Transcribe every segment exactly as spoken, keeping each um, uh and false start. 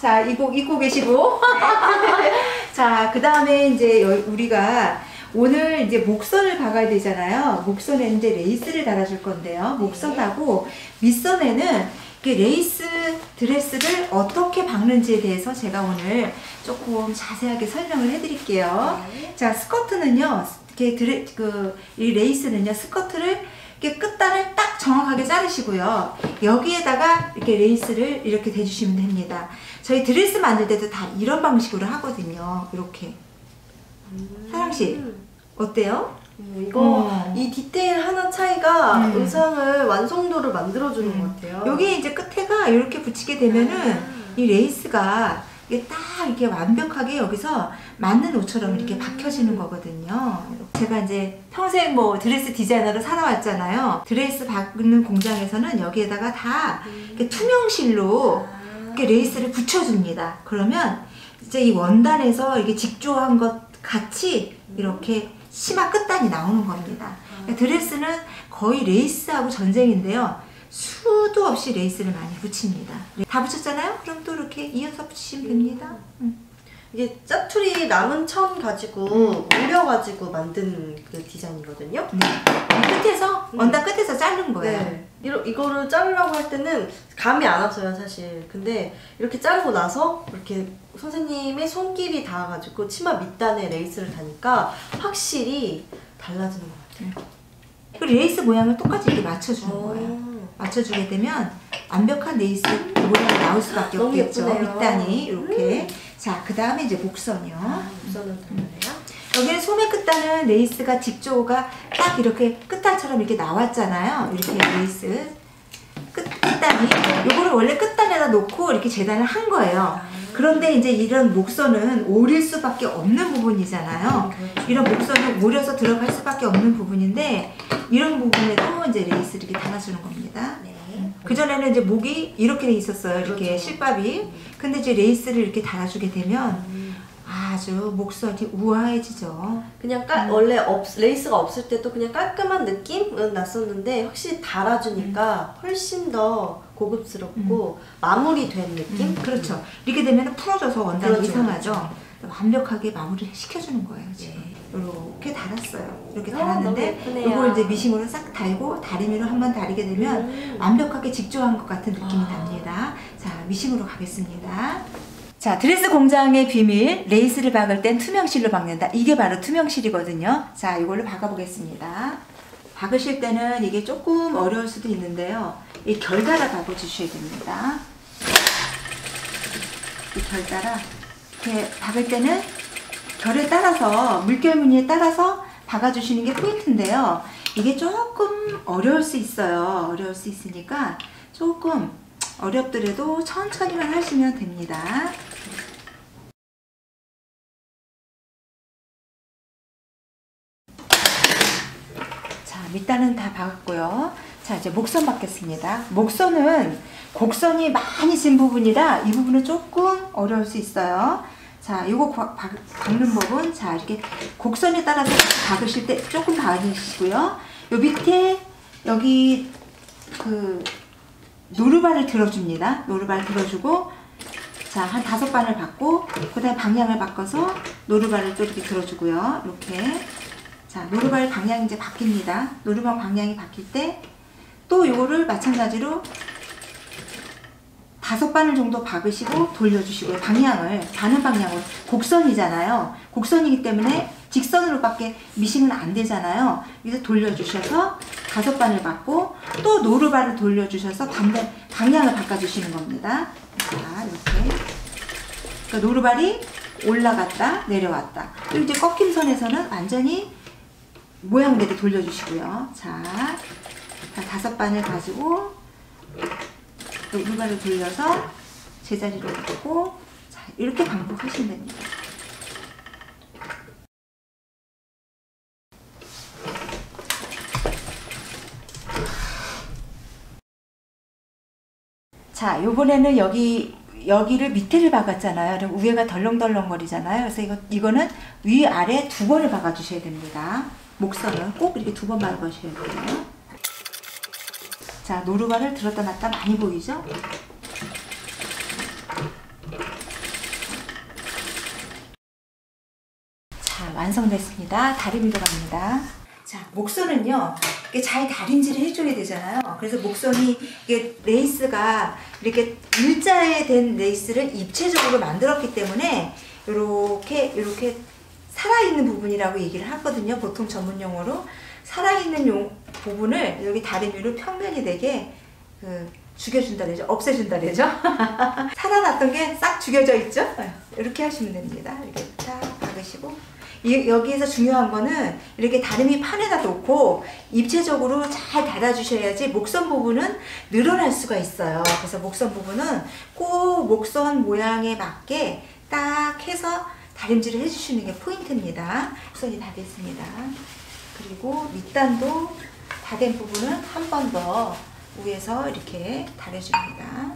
자, 입고, 입고 계시고. 자, 그 다음에 이제 우리가 오늘 이제 목선을 박아야 되잖아요. 목선에는 이제 레이스를 달아줄 건데요. 목선하고 밑선에는 레이스 드레스를 어떻게 박는지에 대해서 제가 오늘 조금 자세하게 설명을 해드릴게요. 네. 자, 스커트는요, 이렇게 드레, 그, 이 레이스는요, 스커트를 이렇게 끝단을 딱 정확하게 자르시고요. 여기에다가 이렇게 레이스를 이렇게 대주시면 됩니다. 저희 드레스 만들 때도 다 이런 방식으로 하거든요. 이렇게. 음. 사랑씨, 어때요? 음, 이거 음. 이 디테일 하나 차이가 음. 의상을 완성도를 만들어주는 음. 것 같아요. 여기 이제 끝에가 이렇게 붙이게 되면은 음. 이 레이스가 이게 딱 이렇게 완벽하게 여기서 맞는 옷처럼 이렇게 박혀지는 거거든요. 제가 이제 평생 뭐 드레스 디자이너로 살아왔잖아요. 드레스 박는 공장에서는 여기에다가 다 이렇게 투명실로 이렇게 레이스를 붙여줍니다. 그러면 이제 이 원단에서 이게 직조한 것 같이 이렇게 치마 끝단이 나오는 겁니다. 드레스는 거의 레이스하고 전쟁인데요. 수도 없이 레이스를 많이 붙입니다. 다 붙였잖아요? 그럼 또 이렇게 이어서 붙이시면 됩니다. 음. 이게 짜투리 남은 천 가지고 음. 올려가지고 만든 그 디자인이거든요. 네. 끝에서 음. 원단 끝에서 자른 거예요. 네. 이러, 이거를 자르려고 할 때는 감이 안 왔어요, 사실. 근데 이렇게 자르고 나서 이렇게 선생님의 손길이 닿아가지고 치마 밑단에 레이스를 다니까 확실히 달라지는 것 같아요. 그리고 레이스 모양을 똑같이 이렇게 맞춰주는 오. 거예요. 맞춰주게 되면 완벽한 레이스 모양이 나올 수밖에 없겠죠. 예쁘네요. 밑단이 이렇게. 음. 자, 그 다음에 이제 목선이요. 아, 목선을 달라요? 여기는 소매 끝단은 레이스가 직조가 딱 이렇게 끝단처럼 이렇게 나왔잖아요. 이렇게 레이스 끝, 끝단이. 요거를 원래 끝단에다 놓고 이렇게 재단을 한 거예요. 아. 그런데 이제 이런 목선은 오릴 수밖에 없는 부분이잖아요. 음, 그렇죠. 이런 목선은 오려서 들어갈 수밖에 없는 부분인데 이런 부분에도 이제 레이스를 이렇게 달아주는 겁니다. 네. 그전에는 이제 목이 이렇게 돼 있었어요. 이렇게 그렇죠. 실밥이. 음. 근데 이제 레이스를 이렇게 달아주게 되면 음. 아주 목선이 우아해지죠. 그냥 깔, 음. 원래 없, 레이스가 없을 때도 그냥 깔끔한 느낌은 났었는데 확실히 달아주니까 음. 훨씬 더 고급스럽고 음. 마무리된 느낌? 음. 그렇죠. 이렇게 되면 풀어져서 원단이 그렇죠. 이상하죠. 그렇죠. 완벽하게 마무리를 시켜주는 거예요. 지금. 이렇게 달았어요. 이렇게 달았는데 이걸 이제 미싱으로 싹 달고 다리미로 한번 다리게 되면 음. 완벽하게 직조한 것 같은 느낌이 아. 납니다. 자, 미싱으로 가겠습니다. 자, 드레스 공장의 비밀, 레이스를 박을 땐 투명실로 박는다. 이게 바로 투명실이거든요. 자, 이걸로 박아보겠습니다. 박으실 때는 이게 조금 어려울 수도 있는데요. 이 결 달아 박아주셔야 됩니다. 이 결 달아. 이렇게 박을 때는 결에 따라서, 물결 무늬에 따라서 박아주시는 게 포인트인데요. 이게 조금 어려울 수 있어요. 어려울 수 있으니까 조금 어렵더라도 천천히만 하시면 됩니다. 자, 밑단은 다 박았고요. 자, 이제 목선 박겠습니다. 목선은 곡선이 많이 진 부분이라 이 부분은 조금 어려울 수 있어요. 자, 요거 박, 박, 박는 법은, 자, 이렇게 곡선에 따라서 박으실 때 조금 박으시고요. 요 밑에, 여기, 그, 노루발을 들어줍니다. 노루발 들어주고, 자, 한 다섯 반을 박고, 그 다음에 방향을 바꿔서 노루발을 또 이렇게 들어주고요. 이렇게. 자, 노루발 방향이 이제 바뀝니다. 노루발 방향이 바뀔 때, 또 요거를 마찬가지로 다섯 바늘 정도 박으시고 돌려주시고요. 방향을, 바는 방향을, 곡선이잖아요. 곡선이기 때문에 직선으로밖에 미싱은 안 되잖아요. 그래서 돌려주셔서 다섯 바늘 박고 또 노루발을 돌려주셔서 반대 방향을 바꿔주시는 겁니다. 자, 이렇게. 그러니까 노루발이 올라갔다 내려왔다. 그리고 이제 꺾임선에서는 완전히 모양대로 돌려주시고요. 자, 다섯 바늘 가지고 노루발을 돌려서 제자리로 놓고, 자, 이렇게 반복하시면 됩니다. 자, 요번에는 여기, 여기를 밑에를 박았잖아요. 그럼 위에가 덜렁덜렁 거리잖아요. 그래서 이거, 이거는 위아래 두 번을 박아주셔야 됩니다. 목선을 꼭 이렇게 두 번 박아주셔야 돼요. 자, 노루발을 들었다 놨다 많이 보이죠? 자, 완성됐습니다. 다리미로 갑니다. 자, 목선은요, 이게 잘 다림질을 해줘야 되잖아요. 그래서 목선이 이게 레이스가 이렇게 일자에 된 레이스를 입체적으로 만들었기 때문에 이렇게 이렇게 살아있는 부분이라고 얘기를 하거든요. 보통 전문 용어로 살아있는 용 부분을 여기 다리미로 평면이 되게 그 죽여준다 그러죠. 없애준다 그러죠. 살아났던 게 싹 죽여져 있죠. 이렇게 하시면 됩니다. 이렇게 딱 박으시고, 이, 여기에서 중요한 거는 이렇게 다리미 판에다 놓고 입체적으로 잘 달아주셔야지 목선 부분은 늘어날 수가 있어요. 그래서 목선 부분은 꼭 목선 모양에 맞게 딱 해서 다림질을 해주시는 게 포인트입니다. 목선이 다 됐습니다. 그리고 밑단도 다 된 부분은 한 번 더 위에서 이렇게 달아줍니다.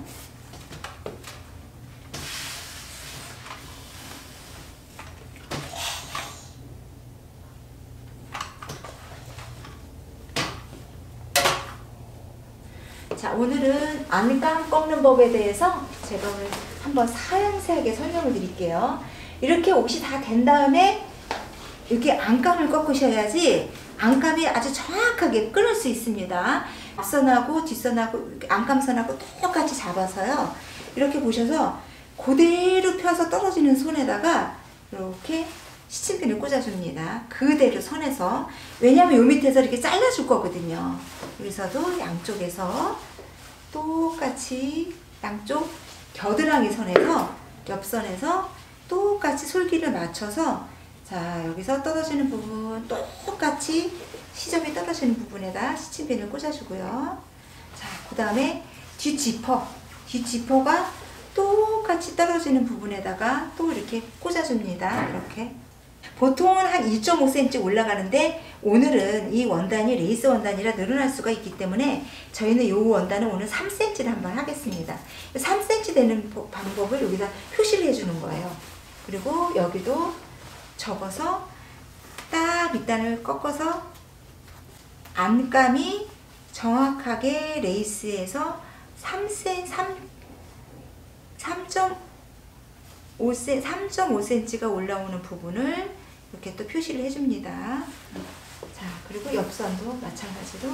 자, 오늘은 안감 꺾는 법에 대해서 제가 오늘 한번 상세하게 설명을 드릴게요. 이렇게 옷이 다 된 다음에 이렇게 안감을 꺾으셔야지 안감이 아주 정확하게 끊을 수 있습니다. 앞선하고 뒷선하고 안감선하고 똑같이 잡아서요. 이렇게 보셔서 그대로 펴서 떨어지는 손에다가 이렇게 시침핀을 꽂아줍니다. 그대로 선에서. 왜냐하면 요 밑에서 이렇게 잘라줄 거거든요. 여기서도 양쪽에서 똑같이 양쪽 겨드랑이 선에서 옆선에서 똑같이 솔기를 맞춰서, 자, 여기서 떨어지는 부분 똑같이 시접이 떨어지는 부분에다 시침핀을 꽂아주고요. 자, 그 다음에 뒷지퍼, 뒷지퍼가 똑같이 떨어지는 부분에다가 또 이렇게 꽂아줍니다. 이렇게. 보통은 한 이 점 오 센티미터 올라가는데 오늘은 이 원단이 레이스 원단이라 늘어날 수가 있기 때문에 저희는 이 원단은 오늘 삼 센티미터를 한번 하겠습니다. 삼 센티미터 되는 방법을 여기다 표시를 해주는 거예요. 그리고 여기도 접어서 딱 밑단을 꺾어서 안감이 정확하게 레이스에서 삼 센티미터, 삼 점 오 센티미터, 삼 점 오 센티미터가 올라오는 부분을 이렇게 또 표시를 해줍니다. 자, 그리고 옆선도 마찬가지로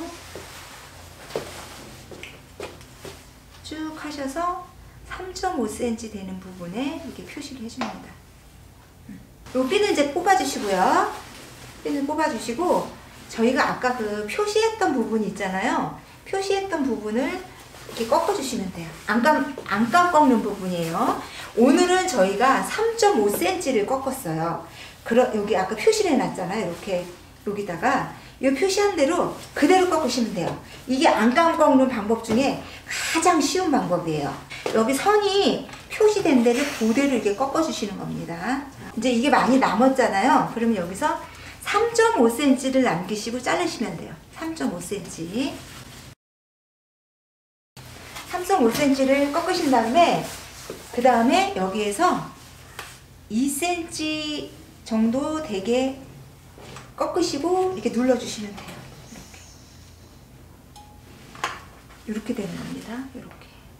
쭉 하셔서 삼 점 오 센티미터 되는 부분에 이렇게 표시를 해줍니다. 요 핀은 이제 뽑아주시고요. 핀을 뽑아주시고, 저희가 아까 그 표시했던 부분 있잖아요. 표시했던 부분을 이렇게 꺾어주시면 돼요. 안감, 안감 꺾는 부분이에요. 오늘은 저희가 삼 점 오 센티미터를 꺾었어요. 그러, 여기 아까 표시를 해놨잖아요. 이렇게 여기다가 이 표시한 대로 그대로 꺾으시면 돼요. 이게 안감 꺾는 방법 중에 가장 쉬운 방법이에요. 여기 선이 표시된 데를 그대로 이렇게 꺾어주시는 겁니다. 이제 이게 많이 남았잖아요. 그러면 여기서 삼 점 오 센티미터를 남기시고 자르시면 돼요. 삼 점 오 센티미터. 삼 점 오 센티미터를 꺾으신 다음에 그 다음에 여기에서 이 센티미터 정도 되게 꺾으시고 이렇게 눌러주시면 돼요. 이렇게. 이렇게 되는 겁니다. 이렇게.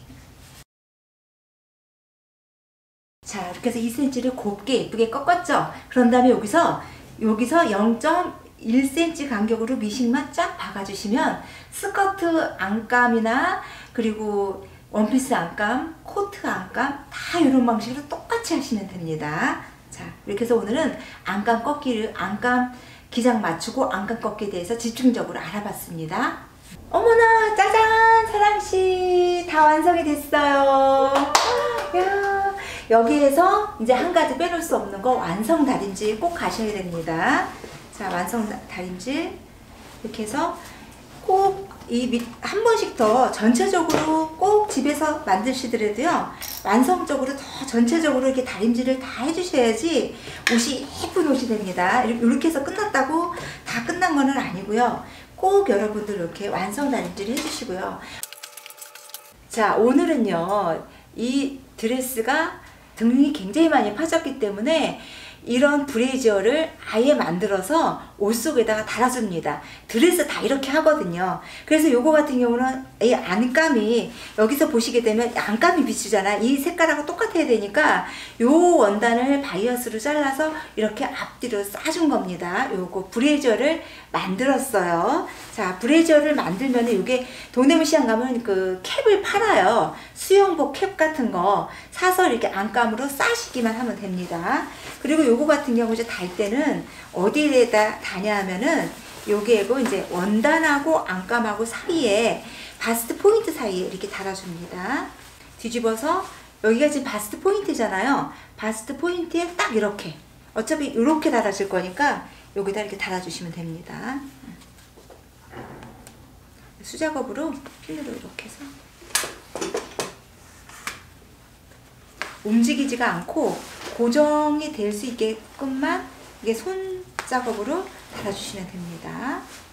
자, 이렇게 해서 이 센티미터를 곱게 예쁘게 꺾었죠? 그런 다음에 여기서 여기서 영 점 일 센티미터 간격으로 미싱만 쫙 박아주시면 스커트 안감이나 그리고 원피스 안감, 코트 안감 다 이런 방식으로 똑같이 하시면 됩니다. 자, 이렇게 해서 오늘은 안감 꺾기를, 안감 기장 맞추고 안감 꺾기에 대해서 집중적으로 알아봤습니다. 어머나, 짜잔! 사랑씨 다 완성이 됐어요. 야, 여기에서 이제 한 가지 빼놓을 수 없는 거, 완성 다림질 꼭 가셔야 됩니다. 자, 완성 다림질 이렇게 해서 꼭 이 밑 한 번씩 더 전체적으로 꼭 집에서 만드시더라도요, 완성적으로 더 전체적으로 이렇게 다림질을 다 해주셔야지 옷이 예쁜 옷이 됩니다. 이렇게 해서 끝났다고 다 끝난 거는 아니고요. 꼭 여러분들 이렇게 완성 다림질 해주시고요. 자, 오늘은요, 이 드레스가 등이 굉장히 많이 파졌기 때문에 이런 브래지어를 아예 만들어서 옷 속에다가 달아줍니다. 드레스 다 이렇게 하거든요. 그래서 요거 같은 경우는 이 안감이 여기서 보시게 되면 안감이 비추잖아. 이 색깔하고 똑같아야 되니까 요 원단을 바이어스로 잘라서 이렇게 앞뒤로 싸준 겁니다. 요거 브래지어를 만들었어요. 자, 브래지어를 만들면 이게 동네무시안 가면 그 캡을 팔아요. 수영복 캡 같은 거 사서 이렇게 안감으로 싸시기만 하면 됩니다. 그리고 요거 같은 경우 이제 달 때는 어디에다 다냐 하면은 요게고 이제 원단하고 안감하고 사이에 바스트 포인트 사이에 이렇게 달아줍니다. 뒤집어서 여기가 지금 바스트 포인트잖아요. 바스트 포인트에 딱 이렇게 어차피 이렇게 달아줄 거니까 여기다 이렇게 달아주시면 됩니다. 수작업으로 필러로 이렇게 해서 움직이지가 않고 고정이 될 수 있게끔만 이게 손 작업으로 달아주시면 됩니다.